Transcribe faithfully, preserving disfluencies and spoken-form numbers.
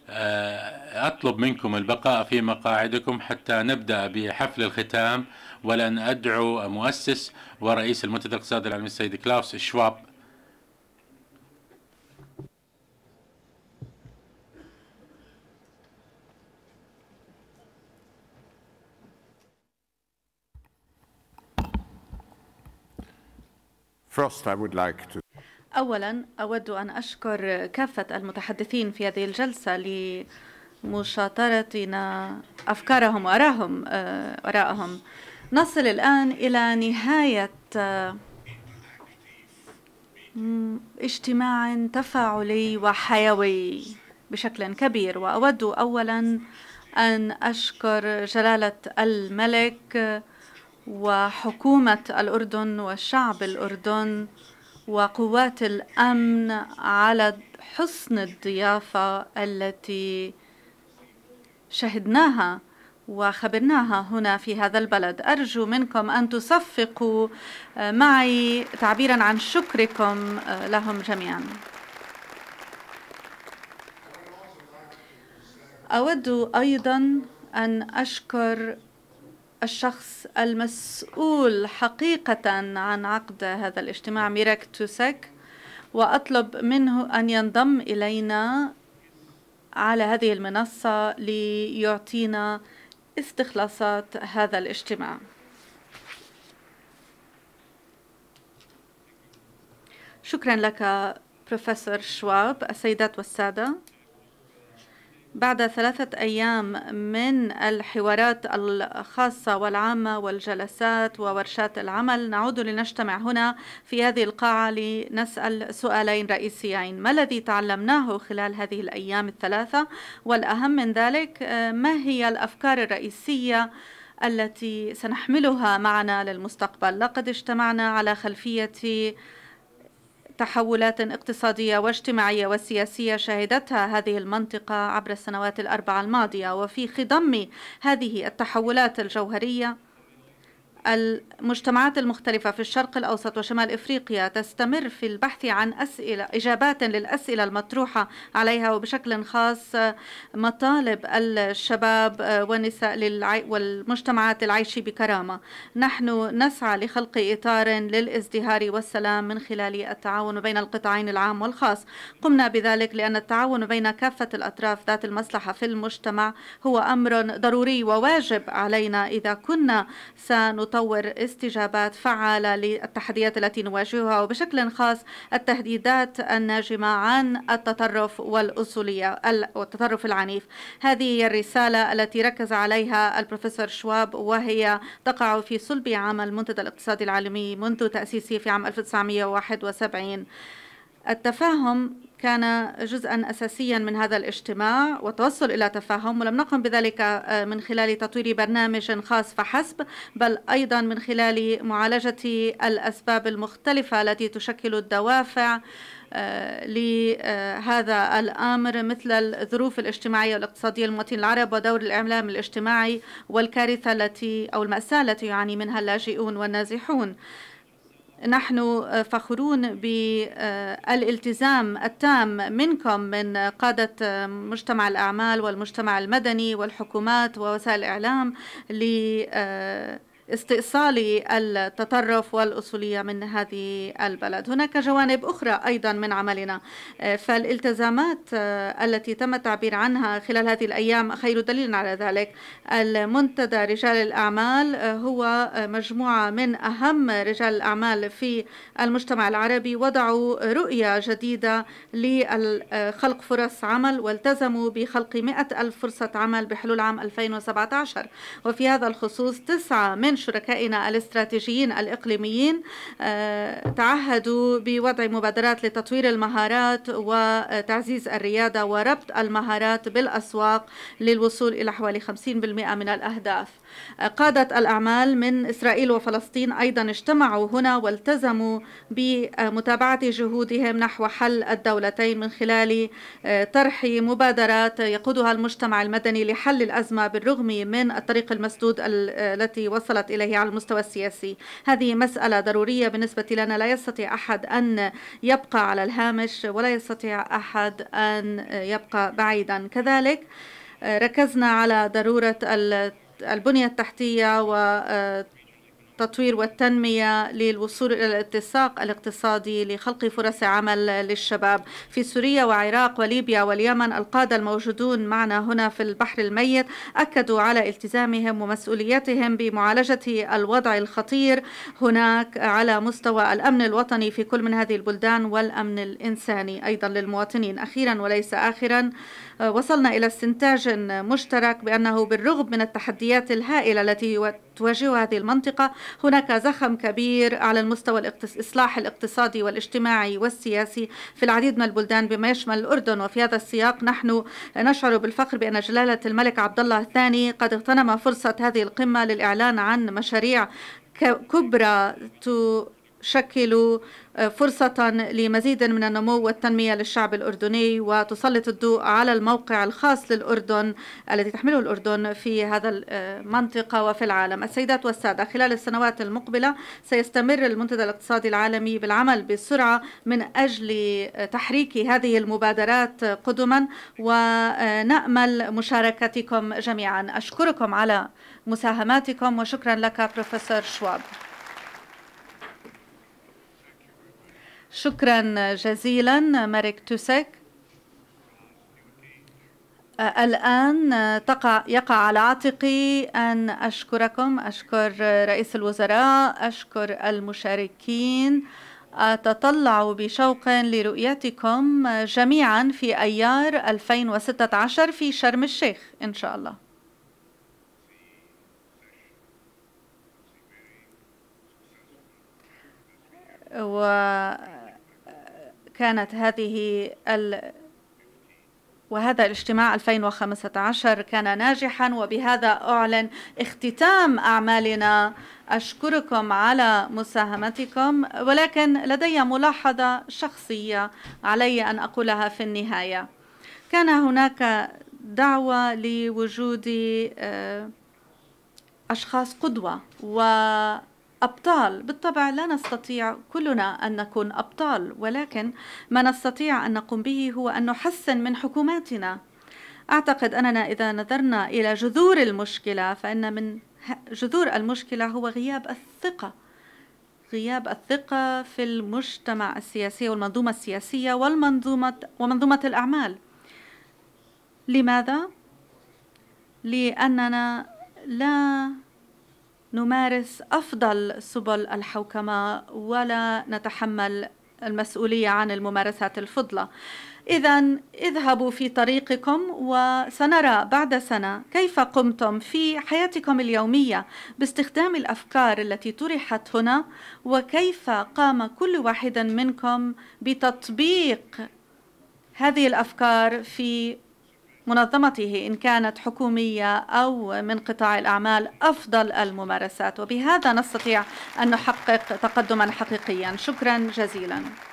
أطلب منكم البقاء في مقاعدكم حتى نبدأ بحفل الختام، ولن أدعو مؤسس ورئيس المنتدى الاقتصادي العالمي السيد كلاوس شواب. First, I would like to أولا أود أن أشكر كافة المتحدثين في هذه الجلسة لمشاطرتنا أفكارهم وآراءهم وراءهم. نصل الآن إلى نهاية اجتماع تفاعلي وحيوي بشكل كبير، وأود أولا أن أشكر جلالة الملك وحكومة الأردن والشعب الأردن وقوات الأمن على حسن الضيافة التي شهدناها وخبرناها هنا في هذا البلد. أرجو منكم أن تصفقوا معي تعبيرا عن شكركم لهم جميعا. أود أيضا أن أشكر الشخص المسؤول حقيقة عن عقد هذا الاجتماع ميراك توسك، وأطلب منه أن ينضم إلينا على هذه المنصة ليعطينا استخلاصات هذا الاجتماع. شكرا لك بروفيسور شواب. السيدات والسادة، بعد ثلاثة أيام من الحوارات الخاصة والعامة والجلسات وورشات العمل، نعود لنجتمع هنا في هذه القاعة لنسأل سؤالين رئيسيين: ما الذي تعلمناه خلال هذه الأيام الثلاثة؟ والأهم من ذلك، ما هي الأفكار الرئيسية التي سنحملها معنا للمستقبل؟ لقد اجتمعنا على خلفية تحولات اقتصادية واجتماعية وسياسية شهدتها هذه المنطقة عبر السنوات الأربعة الماضية، وفي خضم هذه التحولات الجوهرية المجتمعات المختلفة في الشرق الأوسط وشمال إفريقيا تستمر في البحث عن أسئلة إجابات للأسئلة المطروحة عليها، وبشكل خاص مطالب الشباب والنساء للعي... والمجتمعات للعيش بكرامة. نحن نسعى لخلق إطار للازدهار والسلام من خلال التعاون بين القطاعين العام والخاص. قمنا بذلك لأن التعاون بين كافة الأطراف ذات المصلحة في المجتمع هو أمر ضروري وواجب علينا إذا كنا سنطور استجابات فعالة للتحديات التي نواجهها، وبشكل خاص التهديدات الناجمة عن التطرف والأصولية والتطرف العنيف. هذه هي الرسالة التي ركز عليها البروفيسور شواب، وهي تقع في صلب عمل المنتدى الاقتصادي العالمي منذ تأسيسه في عام ألف وتسعمئة وواحد وسبعين. التفاهم كان جزءا أساسيا من هذا الاجتماع والتوصل إلى تفاهم، ولم نقم بذلك من خلال تطوير برنامج خاص فحسب، بل أيضا من خلال معالجة الأسباب المختلفة التي تشكل الدوافع لهذا الأمر، مثل الظروف الاجتماعية والاقتصادية للمواطنين العرب ودور الإعلام الاجتماعي والكارثة التي أو المأساة التي يعاني منها اللاجئون والنازحون. نحن فخورون بالالتزام التام منكم من قادة مجتمع الأعمال والمجتمع المدني والحكومات ووسائل الإعلام لاستئصال التطرف والأصولية من هذه البلد. هناك جوانب أخرى أيضا من عملنا، فالالتزامات التي تم التعبير عنها خلال هذه الأيام خير دليل على ذلك. المنتدى رجال الأعمال هو مجموعة من أهم رجال الأعمال في المجتمع العربي، وضعوا رؤية جديدة لخلق فرص عمل والتزموا بخلق مئة ألف فرصة عمل بحلول عام ألفين وسبعة عشر. وفي هذا الخصوص تسعة من شركائنا الاستراتيجيين الإقليميين تعهدوا بوضع مبادرات لتطوير المهارات وتعزيز الريادة وربط المهارات بالأسواق للوصول إلى حوالي خمسين بالمئة من الأهداف. قادة الأعمال من إسرائيل وفلسطين أيضا اجتمعوا هنا والتزموا بمتابعة جهودهم نحو حل الدولتين من خلال طرح مبادرات يقودها المجتمع المدني لحل الأزمة بالرغم من الطريق المسدود التي وصلت إليه على المستوى السياسي. هذه مسألة ضرورية بالنسبة لنا، لا يستطيع أحد أن يبقى على الهامش ولا يستطيع أحد أن يبقى بعيدا. كذلك ركزنا على ضرورة البنية التحتية والتطوير والتنمية للوصول إلى الاتساق الاقتصادي لخلق فرص عمل للشباب في سوريا وعراق وليبيا واليمن. القادة الموجودون معنا هنا في البحر الميت أكدوا على التزامهم ومسؤوليتهم بمعالجة الوضع الخطير هناك على مستوى الأمن الوطني في كل من هذه البلدان والأمن الإنساني أيضا للمواطنين. أخيرا وليس آخرا، وصلنا إلى استنتاج مشترك بأنه بالرغم من التحديات الهائلة التي تواجه هذه المنطقة هناك زخم كبير على المستوى الإصلاح الاقتصادي والاجتماعي والسياسي في العديد من البلدان بما يشمل الأردن. وفي هذا السياق نحن نشعر بالفخر بأن جلالة الملك عبد الله الثاني قد اغتنم فرصة هذه القمة للإعلان عن مشاريع كبرى تشكل فرصة لمزيد من النمو والتنمية للشعب الأردني وتسلط الضوء على الموقع الخاص للأردن الذي تحمله الأردن في هذا المنطقة وفي العالم. السيدات والسادة، خلال السنوات المقبلة سيستمر المنتدى الاقتصادي العالمي بالعمل بسرعة من أجل تحريك هذه المبادرات قدما، ونأمل مشاركتكم جميعا. أشكركم على مساهماتكم وشكرا لك بروفيسور شواب. شكرا جزيلا ماريك توسك. الآن تقع يقع على عاتقي أن أشكركم، أشكر رئيس الوزراء، أشكر المشاركين. أتطلع بشوق لرؤيتكم جميعا في أيار ألفين وستة عشر في شرم الشيخ إن شاء الله. وكانت هذه ال... وهذا الاجتماع ألفين وخمسة عشر كان ناجحا، وبهذا أعلن اختتام أعمالنا. أشكركم على مساهمتكم، ولكن لدي ملاحظة شخصية علي أن أقولها في النهاية. كان هناك دعوة لوجود أشخاص قدوة و أبطال. بالطبع لا نستطيع كلنا أن نكون أبطال، ولكن ما نستطيع أن نقوم به هو أن نحسن من حكوماتنا. أعتقد أننا إذا نظرنا إلى جذور المشكلة فإن من جذور المشكلة هو غياب الثقة، غياب الثقة في المجتمع السياسي والمنظومة السياسية والمنظومة ومنظومة الأعمال. لماذا؟ لأننا لا نمارس أفضل سبل الحوكمة ولا نتحمل المسؤولية عن الممارسات الفضلة. إذن اذهبوا في طريقكم وسنرى بعد سنة كيف قمتم في حياتكم اليومية باستخدام الأفكار التي طرحت هنا، وكيف قام كل واحد منكم بتطبيق هذه الأفكار في منظمته إن كانت حكومية أو من قطاع الأعمال أفضل الممارسات، وبهذا نستطيع أن نحقق تقدما حقيقيا. شكرا جزيلا.